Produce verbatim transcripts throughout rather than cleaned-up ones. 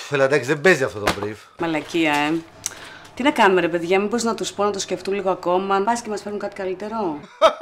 Φελαντάκη, δεν παίζει αυτό το brief. Μαλακία, ε. Τι να κάνουμε, ρε παιδιά, μήπως να τους πω να το σκεφτούν λίγο ακόμα, αν πας και μας φέρουν κάτι καλύτερο.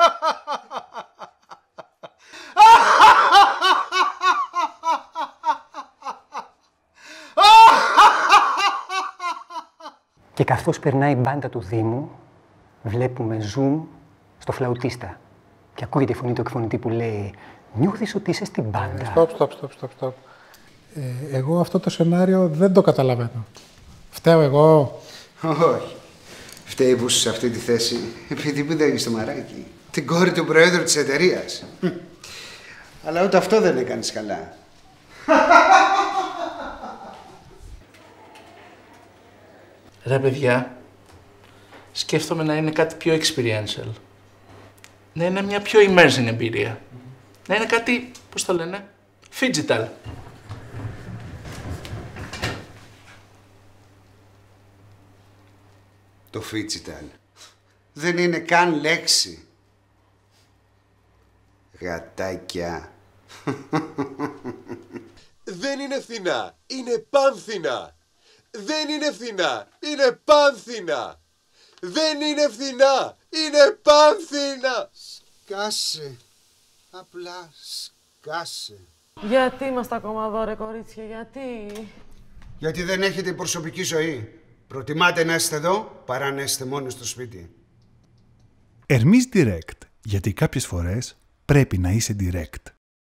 Και καθώς περνάει η μπάντα του Δήμου, βλέπουμε zoom στο φλαουτίστα. Και ακούγεται η φωνή του εκφωνητή που λέει «Νιώθεις ότι είσαι στην μπάντα». Stop, stop, stop, stop, stop. Ε, εγώ αυτό το σενάριο δεν το καταλαβαίνω. Φταίω εγώ. Όχι. Φταίει που είσαι σε αυτή τη θέση επειδή που δεν στο μαράκι. Την κόρη του προέδρου της εταιρείας. Αλλά ούτε αυτό δεν έκανες καλά. Ρε παιδιά, σκέφτομαι να είναι κάτι πιο experiential. Να είναι μια πιο immersive εμπειρία. Να είναι κάτι, πώς το λένε, phygital. Το phygital δεν είναι καν λέξη. Γατάκια. Δεν είναι φθηνά, είναι πάνθυνα. Δεν είναι φθηνά, είναι πάνθυνα. Δεν είναι φθηνά, είναι πάνθυνα. Σκάσε. Απλά σκάσε. Γιατί είμαστε ακόμα εδώ, ρε κορίτσια, γιατί? Γιατί δεν έχετε προσωπική ζωή. Προτιμάτε να είστε εδώ παρά να είστε μόνοι στο σπίτι. Ερμής Direct, γιατί κάποιες φορές πρέπει να είσαι direct.